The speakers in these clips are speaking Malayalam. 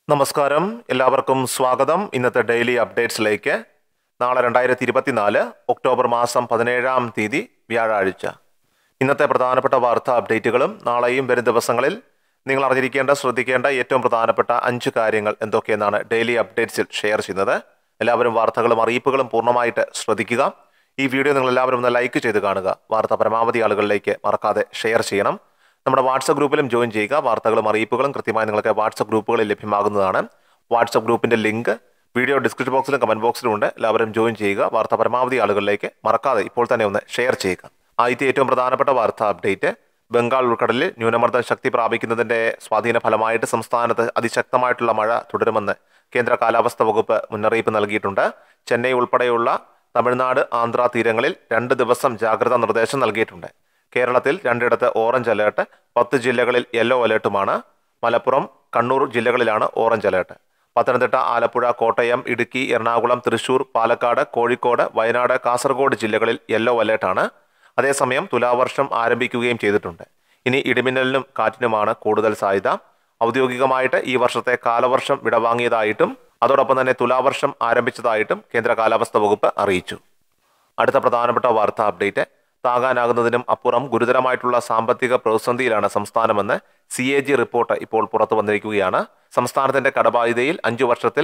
നമസ്കാരം, എല്ലാവർക്കും സ്വാഗതം. ഇന്നത്തെ ഡെയിലി അപ്ഡേറ്റ്സിലേക്ക്. നാളെ 2024 ഒക്ടോബർ മാസം 17-ാം തീയതി വ്യാഴാഴ്ച. ഇന്നത്തെ പ്രധാനപ്പെട്ട വാർത്താ അപ്ഡേറ്റുകളും നാളെയും വരും ദിവസങ്ങളിൽ നിങ്ങൾ അറിഞ്ഞിരിക്കേണ്ട, ശ്രദ്ധിക്കേണ്ട ഏറ്റവും പ്രധാനപ്പെട്ട 5 കാര്യങ്ങൾ എന്തൊക്കെയെന്നാണ് ഡെയിലി അപ്ഡേറ്റ്സിൽ ഷെയർ ചെയ്യുന്നത്. എല്ലാവരും വാർത്തകളും അറിയിപ്പുകളും പൂർണ്ണമായിട്ട് ശ്രദ്ധിക്കുക. ഈ വീഡിയോ നിങ്ങൾ എല്ലാവരും ഒന്ന് ലൈക്ക് ചെയ്ത് കാണുക. വാർത്ത പരമാവധി ആളുകളിലേക്ക് മറക്കാതെ ഷെയർ ചെയ്യണം. നമ്മുടെ വാട്സപ്പ് ഗ്രൂപ്പിലും ജോയിൻ ചെയ്യുക. വാർത്തകളും അറിയിപ്പുകളും കൃത്യമായി നിങ്ങൾക്ക് വാട്സപ്പ് ഗ്രൂപ്പുകളിൽ ലഭ്യമാകുന്നതാണ്. വാട്സപ്പ് ഗ്രൂപ്പിന്റെ ലിങ്ക് വീഡിയോ ഡിസ്ക്രിപ്ഷൻ ബോക്സിലും കമന്റ് ബോക്സിലും ഉണ്ട്. എല്ലാവരും ജോയിൻ ചെയ്യുക. വാർത്ത പരമാവധി ആളുകളിലേക്ക് മറക്കാതെ ഇപ്പോൾ തന്നെ ഒന്ന് ഷെയർ ചെയ്യുക. ആദ്യത്തെ ഏറ്റവും പ്രധാനപ്പെട്ട വാർത്താ അപ്ഡേറ്റ്, ബംഗാൾ ഉൾക്കടലിൽ ന്യൂനമർദ്ദം ശക്തി പ്രാപിക്കുന്നതിന്റെ സ്വാധീന ഫലമായിട്ട് സംസ്ഥാനത്ത് അതിശക്തമായിട്ടുള്ള മഴ തുടരുമെന്ന് കേന്ദ്ര കാലാവസ്ഥാ വകുപ്പ് മുന്നറിയിപ്പ് നൽകിയിട്ടുണ്ട്. ചെന്നൈ ഉൾപ്പെടെയുള്ള തമിഴ്നാട്, ആന്ധ്ര തീരങ്ങളിൽ 2 ദിവസം ജാഗ്രതാ നിർദ്ദേശം നൽകിയിട്ടുണ്ട്. കേരളത്തിൽ 2 ഓറഞ്ച് അലേർട്ട്, 10 ജില്ലകളിൽ യെല്ലോ അലേർട്ടുമാണ്. മലപ്പുറം, കണ്ണൂർ ജില്ലകളിലാണ് ഓറഞ്ച് അലേർട്ട്. പത്തനംതിട്ട, ആലപ്പുഴ, കോട്ടയം, ഇടുക്കി, എറണാകുളം, തൃശൂർ, പാലക്കാട്, കോഴിക്കോട്, വയനാട്, കാസർഗോഡ് ജില്ലകളിൽ യെല്ലോ അലേർട്ടാണ്. അതേസമയം തുലാവർഷം ആരംഭിക്കുകയും ചെയ്തിട്ടുണ്ട്. ഇനി ഇടിമിന്നലിനും കാറ്റിനുമാണ് കൂടുതൽ സാധ്യത. ഔദ്യോഗികമായിട്ട് ഈ വർഷത്തെ കാലവർഷം വിടവാങ്ങിയതായിട്ടും അതോടൊപ്പം തന്നെ തുലാവർഷം ആരംഭിച്ചതായിട്ടും കേന്ദ്ര കാലാവസ്ഥാ വകുപ്പ് അറിയിച്ചു. അടുത്ത പ്രധാനപ്പെട്ട വാർത്താ അപ്ഡേറ്റ്, താങ്ങാനാകുന്നതിനും അപ്പുറം ഗുരുതരമായിട്ടുള്ള സാമ്പത്തിക പ്രതിസന്ധിയിലാണ് സംസ്ഥാനമെന്ന് CAG റിപ്പോർട്ട് ഇപ്പോൾ പുറത്തു വന്നിരിക്കുകയാണ്. സംസ്ഥാനത്തിന്റെ കടബാധ്യതയിൽ 5 വർഷത്തിൽ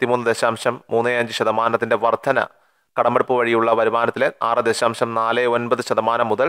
53.35% വർധന, കടമെടുപ്പ് വഴിയുള്ള വരുമാനത്തിലെ 6.49% മുതൽ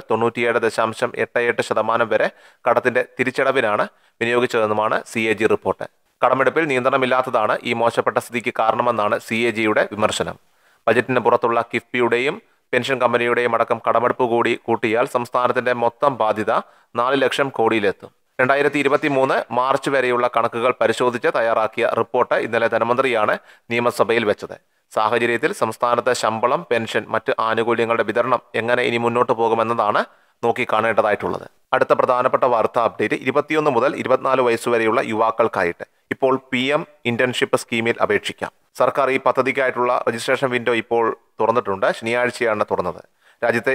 97.88% വരെ കടത്തിന്റെ തിരിച്ചടവിനാണ് വിനിയോഗിച്ചതെന്നുമാണ് CAG റിപ്പോർട്ട്. കടമെടുപ്പിൽ നിയന്ത്രണമില്ലാത്തതാണ് ഈ മോശപ്പെട്ട സ്ഥിതിക്ക് കാരണമെന്നാണ് CAGയുടെ വിമർശനം. ബജറ്റിന് പുറത്തുള്ള കിഫ്ബിയുടെയും പെൻഷൻ കമ്പനിയുടെയും അടക്കം കടമെടുപ്പ് കൂടി കൂട്ടിയാൽ സംസ്ഥാനത്തിന്റെ മൊത്തം ബാധ്യത 4 ലക്ഷം കോടിയിലെത്തും. 2023 മാർച്ച് വരെയുള്ള കണക്കുകൾ പരിശോധിച്ച് തയ്യാറാക്കിയ റിപ്പോർട്ട് ഇന്നലെ ധനമന്ത്രിയാണ് നിയമസഭയിൽ വെച്ചത്. സാഹചര്യത്തിൽ സംസ്ഥാനത്തെ ശമ്പളം, പെൻഷൻ, മറ്റ് ആനുകൂല്യങ്ങളുടെ വിതരണം എങ്ങനെ ഇനി മുന്നോട്ട് പോകുമെന്നതാണ് നോക്കിക്കാണേണ്ടതായിട്ടുള്ളത്. അടുത്ത പ്രധാനപ്പെട്ട വാർത്താ അപ്ഡേറ്റ്, 21 മുതൽ 24 വയസ്സുവരെയുള്ള യുവാക്കൾക്കായിട്ട് ഇപ്പോൾ PM ഇന്റേൺഷിപ്പ് സ്കീമിൽ അപേക്ഷിക്കാം. സർക്കാർ ഈ പദ്ധതിക്കായിട്ടുള്ള രജിസ്ട്രേഷൻ വിൻഡോ ഇപ്പോൾ തുറന്നിട്ടുണ്ട്. ശനിയാഴ്ചയാണ് തുറന്നത്. രാജ്യത്തെ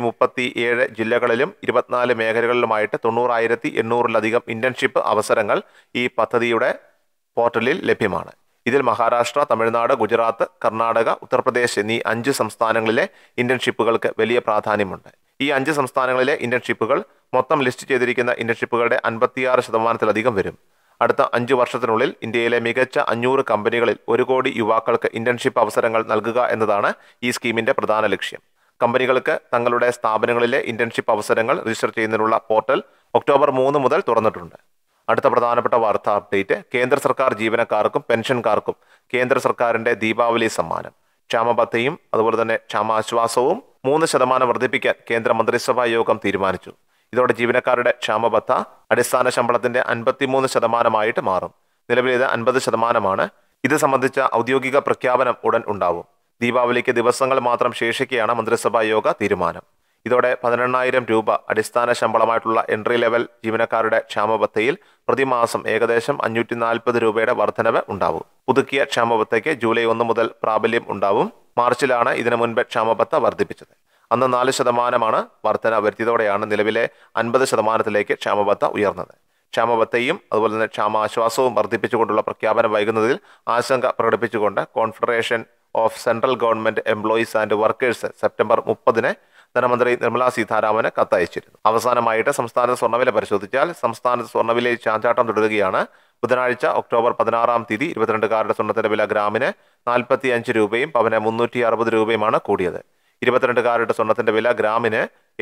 737 ജില്ലകളിലും 24 മേഖലകളിലുമായിട്ട് 90,800-ലധികം ഇന്റേൺഷിപ്പ് അവസരങ്ങൾ ഈ പദ്ധതിയുടെ പോർട്ടലിൽ ലഭ്യമാണ്. ഇതിൽ മഹാരാഷ്ട്ര, തമിഴ്നാട്, ഗുജറാത്ത്, കർണാടക, ഉത്തർപ്രദേശ് എന്നീ 5 സംസ്ഥാനങ്ങളിലെ ഇന്റേൺഷിപ്പുകൾക്ക് വലിയ പ്രാധാന്യമുണ്ട്. ഈ 5 സംസ്ഥാനങ്ങളിലെ ഇന്റേൺഷിപ്പുകൾ മൊത്തം ലിസ്റ്റ് ചെയ്തിരിക്കുന്ന ഇന്റേൺഷിപ്പുകളുടെ 56%-ലധികം വരും. അടുത്ത 5 വർഷത്തിനുള്ളിൽ ഇന്ത്യയിലെ മികച്ച 500 കമ്പനികളിൽ 1 കോടി യുവാക്കൾക്ക് ഇന്റേൺഷിപ്പ് അവസരങ്ങൾ നൽകുക എന്നതാണ് ഈ സ്കീമിന്റെ പ്രധാന ലക്ഷ്യം. കമ്പനികൾക്ക് തങ്ങളുടെ സ്ഥാപനങ്ങളിലെ ഇന്റേൺഷിപ്പ് അവസരങ്ങൾ രജിസ്റ്റർ ചെയ്യുന്നതിനുള്ള പോർട്ടൽ ഒക്ടോബർ 3 മുതൽ തുറന്നിട്ടുണ്ട്. അടുത്ത പ്രധാനപ്പെട്ട വാർത്താ അപ്ഡേറ്റ്, കേന്ദ്ര സർക്കാർ ജീവനക്കാർക്കും പെൻഷൻകാർക്കും കേന്ദ്ര സർക്കാരിന്റെ ദീപാവലി സമ്മാനം, ക്ഷാമബത്തയും അതുപോലെ തന്നെ ക്ഷാമാശ്വാസവും 3% വർദ്ധിപ്പിക്കാൻ കേന്ദ്ര മന്ത്രിസഭാ യോഗം തീരുമാനിച്ചു. ഇതോടെ ജീവനക്കാരുടെ ക്ഷാമബത്ത അടിസ്ഥാന ശമ്പളത്തിന്റെ 53%-ആയിട്ട് മാറും. നിലവിൽ ഇത് 50%. ഇത് സംബന്ധിച്ച ഔദ്യോഗിക പ്രഖ്യാപനം ഉടൻ ഉണ്ടാവും. ദീപാവലിക്ക് ദിവസങ്ങൾ മാത്രം ശേഷിക്കെയാണ് മന്ത്രിസഭാ യോഗ തീരുമാനം. ഇതോടെ 18,000 രൂപ അടിസ്ഥാന ശമ്പളമായിട്ടുള്ള എൻട്രി ലെവൽ ജീവനക്കാരുടെ ക്ഷാമബത്തയിൽ പ്രതിമാസം ഏകദേശം 540 രൂപയുടെ വർധനവ് ഉണ്ടാവും. പുതുക്കിയ ക്ഷാമബത്തയ്ക്ക് ജൂലൈ 1 മുതൽ പ്രാബല്യം ഉണ്ടാവും. മാർച്ചിലാണ് ഇതിനു മുൻപ് ക്ഷാമബത്ത വർദ്ധിപ്പിച്ചത്. അന്ന് 4% വർധന വരുത്തിയതോടെയാണ് നിലവിലെ 50%-ലേക്ക് ക്ഷാമബത്ത ഉയർന്നത്. ക്ഷാമബത്തയും അതുപോലെ തന്നെ ക്ഷാമാശ്വാസവും വർദ്ധിപ്പിച്ചുകൊണ്ടുള്ള പ്രഖ്യാപനം വൈകുന്നതിൽ ആശങ്ക പ്രകടിപ്പിച്ചുകൊണ്ട് Confederation of Central Government Employees and Workers September 30-ന് ധനമന്ത്രി നിർമ്മലാ സീതാരാമന് കത്തയച്ചിരുന്നു. അവസാനമായിട്ട് സംസ്ഥാനത്ത് സ്വർണ്ണവില പരിശോധിച്ചാൽ സംസ്ഥാനത്ത് സ്വർണ്ണവിലയിൽ ചാഞ്ചാട്ടം തുടരുകയാണ്. ബുധനാഴ്ച ഒക്ടോബർ 16-ാം തീയതി 22-കാരുടെ സ്വർണ്ണത്തിന്റെ വില ഗ്രാമിന് 45 രൂപയും പവന് 360 രൂപയുമാണ് കൂടിയത്. 22-കാരുടെ സ്വർണ്ണത്തിന്റെ വില ഗ്രാമിന്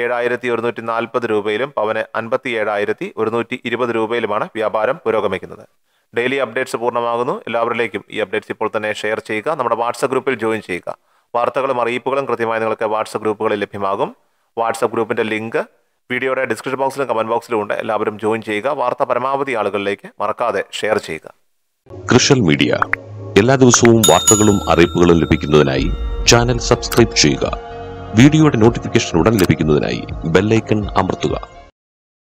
7,140 രൂപയിലും പവന് 57,120 രൂപയിലുമാണ് വ്യാപാരം പുരോഗമിക്കുന്നത്. ഡെയിലി അപ്ഡേറ്റ്സ് പൂർണ്ണമാകുന്നു. എല്ലാവരിലേക്കും ഈ അപ്ഡേറ്റ്സ് ഇപ്പോൾ തന്നെ ഷെയർ ചെയ്യുക. നമ്മുടെ വാട്സപ്പ് ഗ്രൂപ്പിൽ ജോയിൻ ചെയ്യുക. വാർത്തകളും അറിയിപ്പുകളും കൃത്യമായി നിങ്ങൾക്ക് വാട്സപ്പ് ഗ്രൂപ്പുകളിൽ ലഭ്യമാകും. വാട്സപ്പ് ഗ്രൂപ്പിന്റെ ലിങ്ക് വീഡിയോയുടെ ഡിസ്ക്രിപ്ഷൻ ബോക്സിലും കമന്റ് ബോക്സിലും ഉണ്ട്. എല്ലാവരും ജോയിൻ ചെയ്യുക. വാർത്ത പരമാവധി ആളുകളിലേക്ക് മറക്കാതെ ഷെയർ ചെയ്യുക. കൃഷൽ മീഡിയ എല്ലാ ദിവസവും വാർത്തകളും അറിയിപ്പുകളും ലഭിക്കുന്നതിനായി ചാനൽ സബ്സ്ക്രൈബ് ചെയ്യുക. വീഡിയോയുടെ നോട്ടിഫിക്കേഷൻ ഉടൻ ലഭിക്കുന്നതിനായി ബെൽ ഐക്കൺ അമർത്തുക.